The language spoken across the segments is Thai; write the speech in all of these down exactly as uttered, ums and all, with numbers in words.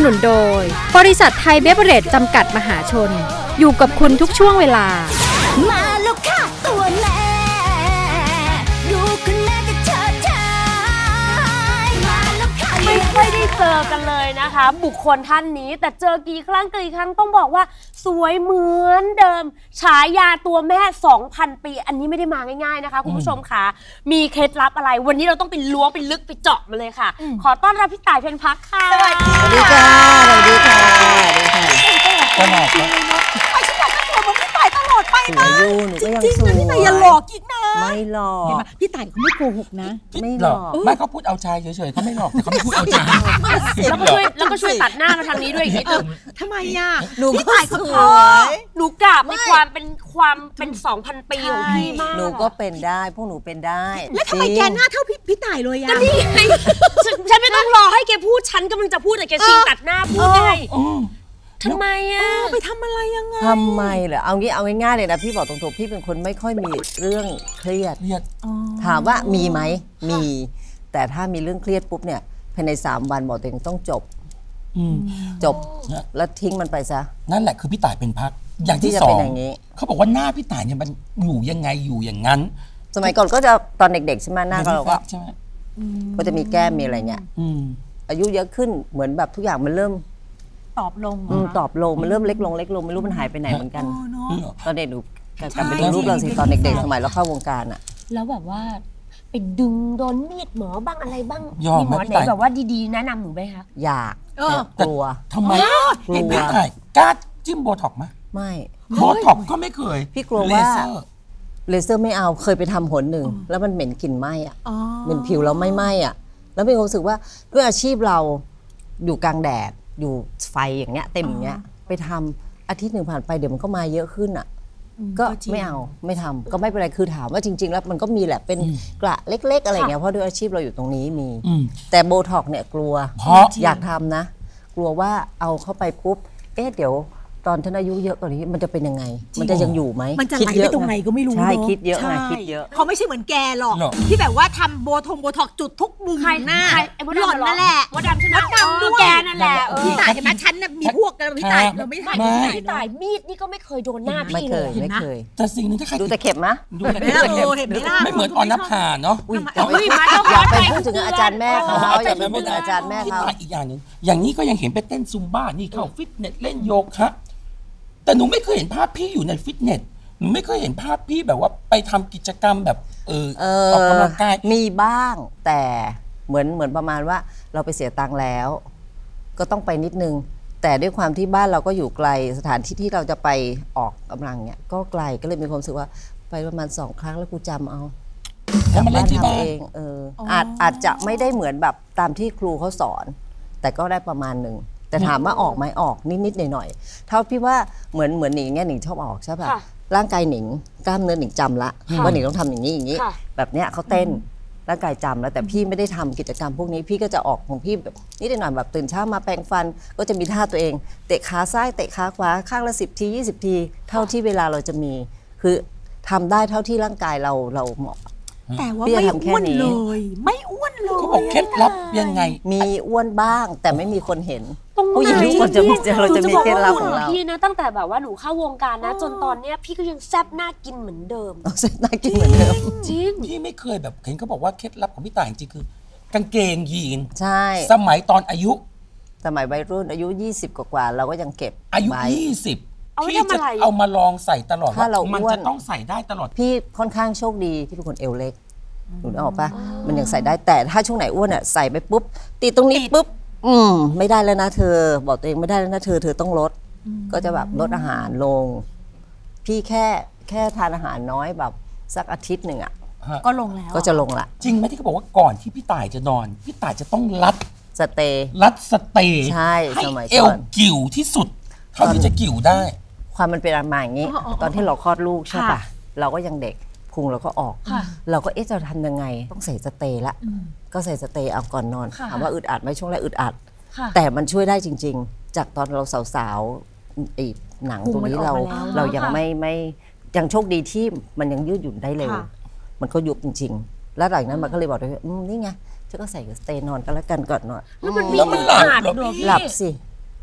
นุนโดยบริษัทไทยเบเวอเรจจำกัดมหาชนอยู่กับคุณทุกช่วงเวลามาลูกค้าตัวแม่ดูคุณแม่จะเชิดชายมาลูกค้าไม่ค่อยได้เจอกันเลยนะคะบุคคลท่านนี้แต่เจอกี่ครั้งกี่ครั้งต้องบอกว่าสวยเหมือนเดิมฉายาตัวแม่ สองพัน ปีอันนี้ไม่ได้มาง่ายๆนะคะคุณผู้ชมค่ะมีเคล็ดลับอะไรวันนี้เราต้องไปล้วงไปลึกไปเจาะมาเลยค่ะขอต้อนรับพี่ต่ายเพ็ญพักค่ะสวัสดีค่ะสวัสดีค่ะสวัสดีค่ะไปฉันอยากจะตัวเหมือนพี่ต่ายตลอดไปนะจริงๆนะพี่ต่ายอย่าหลอกอีกนะไม่หลอกพี่ต่ายเขาไม่โกหกนะไม่หลอกไม่เขาพูดเอาใจเฉยๆเขาไม่หลอกแต่เขาไม่พูดเอาใจแล้วก็ช่วยแล้วก็ช่วยตัดหน้ามาทางนี้ด้วยอีกนิดนึงทำไมอ่ะพี่ต่ายเขาชอบหนูกราบในความเป็นความเป็น สองพัน ปีของพี่มากหนูก็เป็นได้พวกหนูเป็นได้แล้วทำไมแกหน้าเท่าพี่ต่ายเลยอ่ะก็นี่ไงฉันไม่ต้องรอให้แกพูดฉันกำลังจะพูดแต่แกชิงตัดหน้าพูดไงทำไมอ่ะไปทำอะไรยังไงทำไมเหรอเอางี้เอาง่ายๆเลยนะพี่บอกตรงๆพี่เป็นคนไม่ค่อยมีเรื่องเครียดถามว่ามีไหมมีแต่ถ้ามีเรื่องเครียดปุ๊บเนี่ยภายในสามวันบอกตัวเองต้องจบจบแล้วทิ้งมันไปซะนั่นแหละคือพี่ต่ายเป็นพักอย่างที่สองเขาบอกว่าหน้าพี่ต่ายเนี่ยมันอยู่ยังไงอยู่อย่างนั้นสมัยก่อนก็จะตอนเด็กๆใช่ไหมหน้าเราก็ก็จะมีแก้มมีอะไรเงี้ยอายุเยอะขึ้นเหมือนแบบทุกอย่างมันเริ่มตอบลงตอบลงมันเริ่มเล็กลงเล็กลงไม่รู้มันหายไปไหนเหมือนกันตอนเด็กดูกลับไปดูรูปเราสิตอนเด็กๆสมัยเราเข้าวงการอะแล้วแบบว่าไปดึงโดนมีดหมอบ้างอะไรบ้างมีหมอไหนแบบว่าดีๆแนะนำหนูไหมคะอยากกลัวทำไมเห็นพี่ต่ายกล้าจิ้มโบท็อกไหมไม่โบท็อกก็ไม่เคยพี่กลัวว่าเลเซอร์ไม่เอาเคยไปทำหนหนึ่งแล้วมันเหม็นกลิ่นไหม้อะเหม็นผิวเราไม่ไหม้อะแล้วมีความรู้สึกว่าด้วยอาชีพเราอยู่กลางแดดอยู่ไฟอย่างเงี้ยเต็มอย่างเงี้ยไปทำอาทิตย์หนึ่งผ่านไปเดี๋ยวมันก็มาเยอะขึ้นอ่ะก็ไม่เอาไม่ทำก็ไม่เป็นไรคือถามว่าจริงๆแล้วมันก็มีแหละเป็นกระเล็กๆอะไรเงี้ยเพราะด้วยอาชีพเราอยู่ตรงนี้มีแต่โบท็อกเนี่ยกลัวอยากทำนะกลัวว่าเอาเข้าไปปุ๊บเอ๊ะเดี๋ยวตอนท่านอายุเยอะกว่านี้มันจะเป็นยังไงมันจะยังอยู่ไหมมันจะไหลไปตรงไหนก็ไม่รู้ใช่คิดเยอะไงคิดเยอะเขาไม่ใช่เหมือนแกหรอกที่แบบว่าทำโบทงโบท็อกจุดทุกมุมหน้าหล่อนนั่นแหละมดดำใช่ไหมมดดำด้วยแกนั่นแหละพี่ต่ายเห็นไหมฉันน่ะมีพวกกันพี่ต่ายเราไม่ทำพี่ต่ายมีดนี่ก็ไม่เคยโดนหน้าพี่เลยไม่เคยแต่สิ่งนึงถ้าใครดูแต่เข็มนะดูแต่เข็มไม่เหมือนออนนภาเนาะอยากไปพูดถึงอาจารย์แม่เขาอยากไปพูดถึงอาจารย์แม่เขาอีกอย่างนึงอย่างนี้ก็ยังเห็นไปเต้นซุมบ้านี่เข้าฟิตเนสเล่นโยคะแต่หนูไม่เคยเห็นภาพพี่อยู่ในฟิตเนสหนูไม่เคยเห็นภาพพี่แบบว่าไปทำกิจกรรมแบบเออออกกำลังกายมีบ้างแต่เหมือนเหมือนประมาณว่าเราไปเสียตังค์แล้วก็ต้องไปนิดนึงแต่ด้วยความที่บ้านเราก็อยู่ไกลสถานที่ที่เราจะไปออกกำลังเนี่ยก็ไกลก็เลยมีความรู้สึกว่าไปประมาณสองครั้งแล้วกูจำเอาแล้วมาเล่นที่บ้านเองเอออาจอาจจะไม่ได้เหมือนแบบตามที่ครูเขาสอนแต่ก็ได้ประมาณหนึ่งแต่ถามว่าออกไหมออกนิดๆหน่อยๆเท่าพี่ว่าเหมือนเหมือนหนิงเนี่ยหนิงชอบออกใช่ป่ะร่างกายหนิงกล้ามเนื้อหนิงจำละว่าหนิงต้องทำอย่างนี้อย่างนี้แบบเนี้ยเขาเต้นร่างกายจำแล้วแต่พี่ไม่ได้ทำกิจกรรมพวกนี้พี่ก็จะออกของพี่แบบนิดหน่อยแบบตื่นเช้ามาแปรงฟันก็จะมีท่าตัวเองเตะขาซ้ายเตะขาขวาข้างละสิบทียี่สิบทีเท่าที่เวลาเราจะมีคือทำได้เท่าที่ร่างกายเราเราเหมาะแต่ว่าไม่อ้วนเลยไม่อ้วนเลยเขาบอกเคล็ดลับยังไงมีอ้วนบ้างแต่ไม่มีคนเห็นผู้หญิงทุกคนจะมีเราจะมีเคล็ดลับของเราพี่นะตั้งแต่แบบว่าหนูเข้าวงการนะจนตอนเนี้ยพี่ก็ยังแซ่บน่ากินเหมือนเดิมแซ่บน่ากินเหมือนเดิมจริงพี่ไม่เคยแบบเห็นเขาบอกว่าเคล็ดลับของพี่ต่ายจริงคือกางเกงยีนใช่สมัยตอนอายุสมัยวัยรุ่นอายุยี่สิบกว่าเราก็ยังเก็บอายุยี่สิบพี่จะเอามาลองใส่ตลอดว่ามันจะต้องใส่ได้ตลอดพี่ค่อนข้างโชคดีที่เป็นคนเอวเล็กหนูนึกออกปะมันยังใส่ได้แต่ถ้าช่วงไหนอ้วนอ่ะใส่ไปปุ๊บติดตรงนี้ปุ๊บอืมไม่ได้แล้วนะเธอบอกตัวเองไม่ได้แล้วนะเธอเธอต้องลดก็จะแบบลดอาหารลงพี่แค่แค่ทานอาหารน้อยแบบสักอาทิตย์หนึ่งอ่ะก็ลงแล้วก็จะลงละจริงไหมที่เขาบอกว่าก่อนที่พี่ต่ายจะนอนพี่ต่ายจะต้องรัดสเตย์รัดสเตย์ใช่สมัยก่อนเอวกิ่วที่สุดเท่าที่จะกิ่วได้ความมันเป็นมาอย่างนี้ตอนที่เราคลอดลูกใช่ป่ะเราก็ยังเด็กพุงเราก็ออกเราก็เอ๊ะจะทำยังไงต้องใส่สเตย์ละก็ใส่สเตย์เอาก่อนนอนถามว่าอึดอัดไหมช่วงแรกอึดอัดแต่มันช่วยได้จริงๆจากตอนเราสาวๆไอ้หนังตรงนี้เราเรายังไม่ไม่ยังโชคดีที่มันยังยืดหยุ่นได้เร็วมันก็ยุบจริงๆแล้วหลังนั้นมันก็เลยบอกว่านี่ไงฉันก็ใส่สเตย์นอนก็แล้วกันก่อนนอนแล้วมันมีมันหลับหลับสิ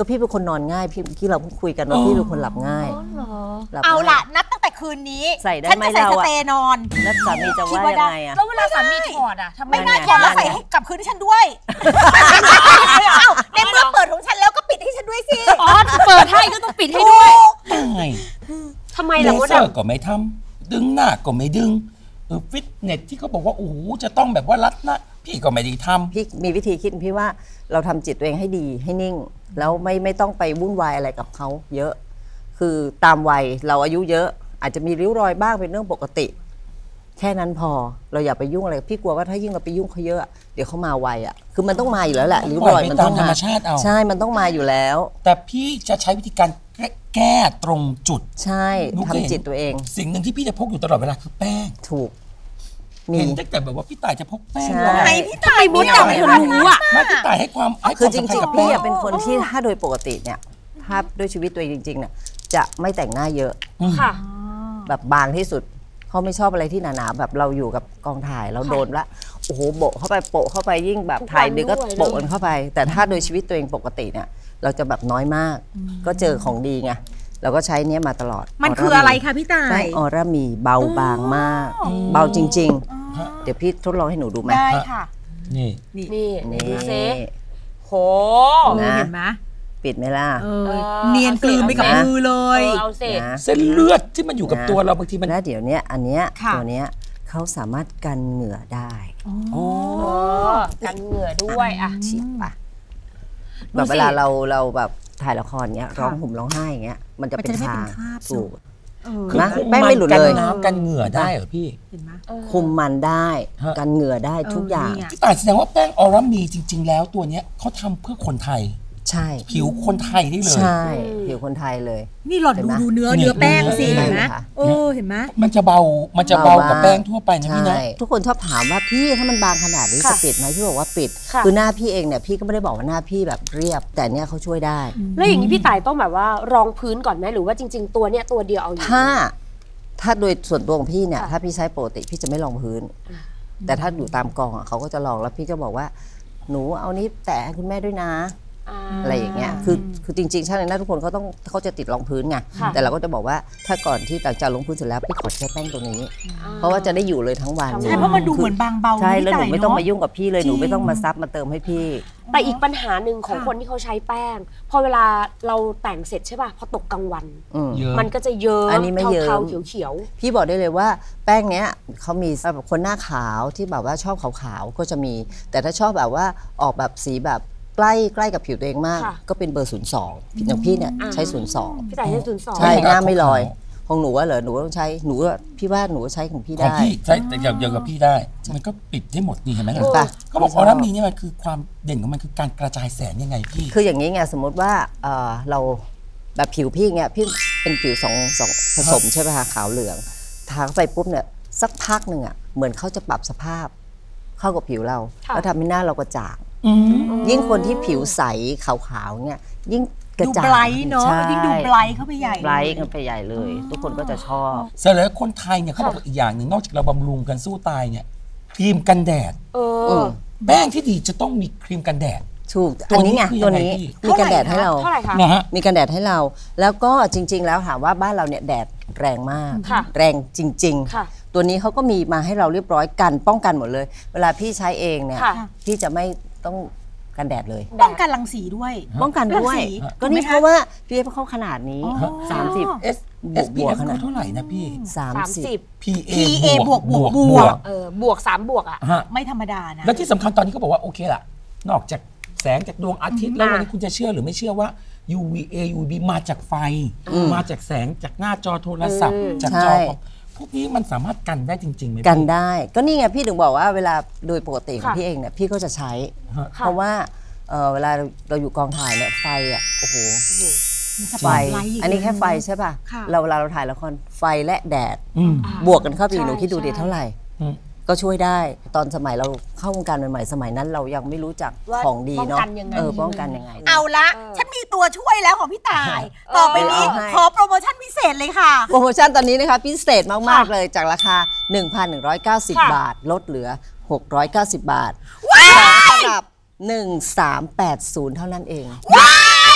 ก็พี่เป็นคนนอนง่ายพี่ที่เราคุยกันว่าพี่เป็นคนหลับง่ายหลับเอาง่ยละนับตั้งแต่คืนนี้ใส่ได้ฉันไหมจะใส่เราสอะเตย์นอนแล้วสามีจะว่ายังไงอะแล้วเวลาสามีถอดอ่ะทำไมไม่น่านั่นไงถอดแล้วใส่ให้กลับคืนให้ฉันด้วยเอ้าในเมื่อเปิดของฉันแล้วก็ปิดให้ฉันด้วยสิอ๋อเปิดให้ก็ต้องปิดให้ด้วยตายทำไมเลล่ะมดเซอดำร์ก็ไม่ทำดึงหน้าก็ไม่ดึงเออฟิตเนสที่เขาบอกว่าโอ้โหจะต้องแบบว่ารัดหน้าพี่ก็ไม่ได้ทำพี่มีวิธีคิดพี่ว่าเราทำจิตตัวเองให้ดีให้นิ่ง แล้วไม่ไม่ต้องไปวุ่นวายอะไรกับเขาเยอะ คือตามวัยเราอายุเยอะ อาจจะมีริ้วรอยบ้างเป็นเรื่องปกติ แค่นั้นพอเราอย่าไปยุ่งอะไรพี่กลัวว่าถ้ายิ่งเราไปยุ่งเขาเยอะเดี๋ยวเขามาไวอ่ะคือมันต้องมาอยู่แล้วแหละริ้วรอยมันต้องปล่อยไปตามธรรมชาติเอาใช่มันต้องมาอยู่แล้วแต่พี่จะใช้วิธีการแก้ตรงจุดใช่หนูเคยเห็นทำจิตตัวเองสิ่งหนึ่งที่พี่จะพกอยู่ตลอดเวลาคือแป้งถูกมีเห็นตั้งแต่แบบว่าพี่ต่ายจะพกแป้งใช่แล้วไหนพี่ตายมดดำเธอรู้อ่ะไม่พี่ต่ายให้ความให้คคือวามจสำคัญริงกับๆแป้พี่งอะเป็นคนที่ถ้าโดยปกติเนี่ยถ้าด้วยชีวิตตัวเองจริงๆเนี่ยจะไม่แต่งหน้าเยอะค่ะแบบบางที่สุดเขาไม่ชอบอะไรที่หนาๆแบบเราอยู่กับกองถ่ายเราโดนละโอ้โหโบะเข้าไปโปะเข้าไปยิ่งแบบถ่ายดึกก็โปะกันเข้าไป แต่ถ้าโดยชีวิตตัวเองปกติเนี่ยเราจะแบบน้อยมาก ก็เจอของดีไงเราก็ใช้เนี้ยมาตลอดมันคืออะไรคะพี่ตาแป้ยงออร่ามีเบาบางมาก เบาจริง ๆ เดี๋ยวพี่ทดลองให้หนูดูไหมได้ค่ะนี่นี่นี่ดูเซโหนะเห็นไหมปิดไหมล่ะเออเนียนกลืนไปกับนะมือเลเอย อเอาสินะเส้นเลือดที่มันอยู่กับนะตัวเราบางทีมันแล้วเดี๋ยวเนี้ยอันเนี้ยค่ะตัวเนี้ยเขาสามารถกันเหงื่อได้โอ้เออกันเหงื่อด้วยอ่ะฉีดปะดูแบบสิเวลาเราเราแบบถ่ายละครเงี้ยร้องห่มร้องไห้อย่างเงี้ยมันจะมันเป็นจะไม่ทาเป็นคราบถูกเออคือนะคุมแป้งไม่หลุดกันเลยน้ำกันเหงื่อได้เหรอพี่เห็นไหมคุมมันได้ฮะกันเหงื่อได้ทุกอย่างเออนี่ไงพี่ต่ายแสดงว่าแป้งออร่ามีจริง ๆ แล้วตัวเนี้ยเขาทำเพื่อคนไทยใช่ผิวคนไทยได้เลยใช่ผิวคนไทยเลยนี่หลอดเห็นดูไหมดูเนื้อนี่เนื้อแป้งสิเนื้อเห็นไหมค่ะเออเห็นไหมมันจะเบา มันจะเบากับแป้งทั่วไปนะใช่พี่นะทุกคนชอบถามว่าพี่ถ้ามันบางขนาดนี้ค่ะจะปิดไหมพี่บอกว่าปิดค่ะคือหน้าพี่เองเนี่ยพี่ก็ไม่ได้บอกว่าหน้าพี่แบบเรียบ แต่เนี่ยเขาช่วยได้แล้วอย่างนี้พี่ต่ายต้องแบบว่ารองพื้นก่อนไหมหรือว่าจริง ๆ ตัวเนี้ยตัวเดียวเอาอยู่ถ้าถ้าโดยส่วนตัวของพี่เนี่ยค่ะถ้าพี่ใช้ปกติพี่จะไม่ลองพื้น แต่ถ้าอยู่ตามกองอ่ะเขาก็จะลองแล้วพี่ก็บอกว่า หนูเอานี้แตะให้คุณแม่ด้วยนะอ่าอะไรอย่างเงี้ยคือคือจริงๆช่างแต่งหน้าทุกคนเขาต้องเขาจะติดรองพื้นไงค่ะแต่เราก็จะบอกว่าถ้าก่อนที่ต่างจากรองพื้นเสร็จแล้วพี่ขอใช้แป้งตัวนี้ เพราะว่าจะได้อยู่เลยทั้งวันใช่เพราะมันดูเหมือนบางเบาใช่แล้วหนูพี่ไม่ต้องเะมายุ่งกับพี่เลยหนูไม่ต้องมาซับมาเติมให้พี่แต่อีกปัญหาหนึ่งของค่ะคนที่เขาใช้แป้ง พอเวลาเราแต่งเสร็จใช่ป่ะพอตกกลางวันอืมเยอะมันก็จะเยิ้มอันนี้ไม่เยิ้มเทาๆเขียวพี่บอกได้เลยว่าแป้งเนี้ยเขามีสำหรับคนหน้าขาวที่แบบว่าชอบขาวๆก็จะมี แต่ถ้าชอบแบบว่าออกแบบสีแบบใกล้ใกล้กับผิวตัวเองมาก ก็เป็นเบอร์ศูนย์สองอย่างพี่เนี่ยใช้ศูนย์สองๆพี่ต่ายใช้ศูนย์สองใช่ไม่หน้าไม่ลอยขาวของหนูว่าเหรอหนูต้องใช้หนูว่าพี่ว่าหนูใช้ของพี่ของได้พี่ใช่แต่อย่างเดียวกับพี่ได้ มันก็ปิดได้หมดนี่เห็นไหมล่ะเห็นปะเขาบอกออร่ามีเนี่ยมันคือความเด่นของมันคือการกระจายแสงยังไงพี่คืออย่างนี้ไงสมมติว่าเอ่อเราแบบผิวพี่เงี้ยพี่เป็นผิวสองสองผสมใช่ไหมคะขาวเหลืองทาเข้าไปปุ๊บเนี่ยสักพักหนึ่งอ่ะเหมือนเขาจะปรับสภาพ เข้ากับผิวเราค่ะแล้วทำให้หน้าเรากระจ่างอืมยิ่งคนที่ผิวใสขาวๆเนี่ยยิ่งกระดูจ่างไบรท์เนาะใช่ยิ่งดูไบรท์เข้าไปใหญ่ไบรท์กันไปใหญ่เลย ทุกคนก็จะชอบเสร็จแล้วคนไทยเนี่ยเขาบอกว่าอีกอย่างหนึ่งนอกจากเราบำรุงกันสู้ตายเนี่ยครีมกันแดดเออือมแป้งที่ดีจะต้องมีครีมกันแดดถูกตัวอันนี้นี้ไงคือตัวนี้ยังไงพี่มีกันแดดให้เราเท่าไหร่คะนะฮะมีกันแดดให้เรา แล้วก็จริง ๆ แล้วถามว่าบ้านเราเนี่ยแดดแรงมากค่ะแรงจริงค่ะๆ ตัวนี้เขาก็มีมาให้เราเรียบร้อยกันป้องกันหมดเลย เวลาพี่ใช้เองเนี่ยค่ะพี่จะไม่ต้องกันแดดเลยป้องกันรังสีด้วยป้องกันด้วยรังสีก็นี่ถูกไหมคะเพราะว่าพี่ให้เขาขนาดนี้อ๋อสามสิบ S บวก S บ P วก F ขนาดเขาเท่าไหร่นะพี่สามสามสิสิบบ P A บวกบวกบวกเออบวกสามบวกอ่ะฮะไม่ธรรมดานะแล้วที่สำคัญตอนนี้เขาบอกว่าโอเคล่ะ นอกจากแสงจากดวงอาทิตย์แล้ววันนี้คุณจะเชื่อหรือไม่เชื่อว่า ยู วี เอ ยู วี บี มาจากไฟ มาจากแสงจากหน้าจอโทรศัพท์อืมจากจอคอมพวกนี้มันสามารถกันได้จริงๆไหมพี่กันได้ ก็นี่ไงพี่ถึงบอกว่าเวลาโดยปกติของค่ะพี่เองเนี่ยพี่ก็จะใช้ฮะเพราะว่าเอ่อเวลาเราอยู่กองถ่ายเนี่ยไฟอ่ะโอ้โหมันสไฟปอตไลท์ย่างอันนี้แค่เงี้ยไฟใช่ป่ะค่ะเราเวลาเราถ่ายละครไฟและแดดอืมบวกกันเข้าไปอีกใช่หนูคิดดูดิใช่เท่าไหร่อืมก็ช่วยได้ตอนสมัยเราเข้าวงการใหม่ๆสมัยนั้นเรายังไม่รู้จักว่าของดีเนาะป้องกันยังไงเออป้องกันยังไงเอาละเออฉันมีตัวช่วยแล้วของพี่ตาย ต่อไปนี้เอาให้ขอโปรโมชั่นพิเศษเลยค่ะโปรโมชั่นตอนนี้นะคะพิเศษมากค่ะๆ เลยจากราคา หนึ่งพันหนึ่งร้อยเก้าสิบค่ะบาท ลดเหลือ หกร้อยเก้าสิบ บาทสำหรับ หนึ่งสามแปดศูนย์ เท่านั้นเองว้าย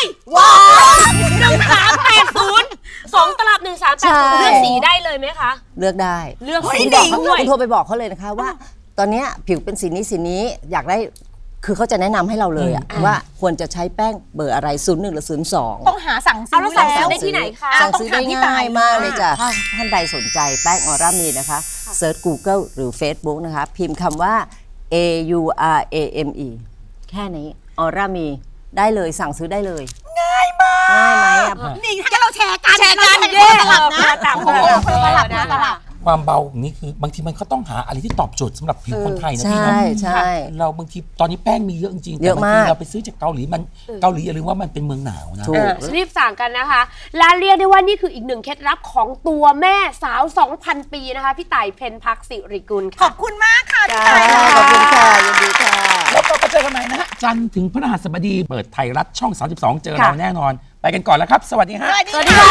ว้าวหนึ่งสามแปดศูนย์สองตลับหนึ่งสามแปดศูนย์เลือกสีได้เลยไหมคะเลือกได้เลือกคุณสีบอกเขาด้วยคุณโทรไปบอกเขาเลยนะคะว่า ตอนเนี้ยผิวเป็นสีนี้สีนี้อยากได้คือเขาจะแนะนำให้เราเลยอะว่าควรจะใช้แป้งเบอร์อะไรศูนย์หนึ่งหรือศูนย์สองต้องหาสั่งซื้เอาแล้วสั่งซื้อได้ที่ไหนคะสั่งซื้อได้ง่ายมากเลยจ้ะถ้าท่านใดสนใจแป้งออร่ามีนะคะเซิร์ช Google หรือ Facebook นะคะพิมพ์คำว่า A U R A M E แค่นี้ออร่ามีได้เลยสั่งซื้อได้เลยง่ายมากง่ายไหมอ่ะนี่ถ้าเราแชร์กันแชร์กันเราเย่ตลับนะต่างคคนนละตลับคนละตลับความเบาของนี้คือบางทีมันก็ต้องหาอะไรที่ตอบโจทย์สำหรับผิวคนไทยนะพี่ใช่เนาะใช่เราบางทีตอนนี้แป้งมีเยอะจริงๆเยแต่อะบางมากทีเราไปซื้อจากเกาหลีมันเกาหลีอย่าลืมว่ามันเป็นเมืองหนาวนะถูกอ่ะรีบสั่งกันนะคะ และเรียกได้ว่านี่คืออีกหนึ่งเคล็ดลับของตัวแม่สาว สองพัน ปีนะคะ พี่ต่ายเพ็ญพักสิริกุลขค่ะอบคุณมากค่ะพี่ค่ะตายค่ะขอบคุณค่ะยินดีค่ะแล้วก็มาเจอกันใหม่นะฮะจันทร์ถึงพฤหัสบดีเปิดไทยรัฐช่องสามสิบสองเจอเราแน่นอนไปกันก่อนแล้วครับสวัสดีฮะสวัสดีค่ะ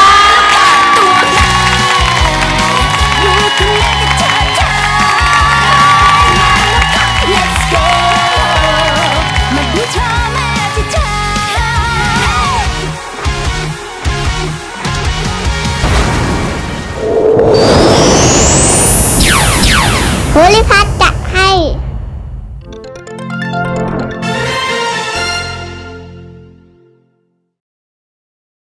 Let's go มาดูเธอแม่ที่เธอโพลิพัท